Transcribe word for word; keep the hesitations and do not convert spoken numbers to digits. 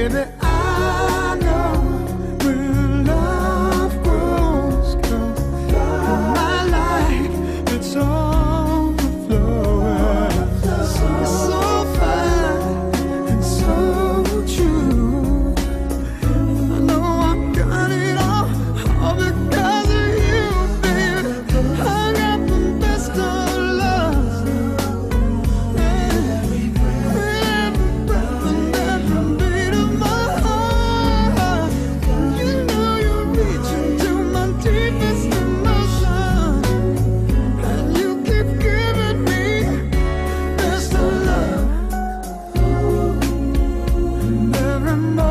baby, I know where love grows, 'cause my life, it's overflowing. So fine and so true. I know I've got it all, all because of you, baby. I got the best of love. Every breath and every beat of my heart. You know you reach into my deepest emotion, and you keep giving me best of love. And every moment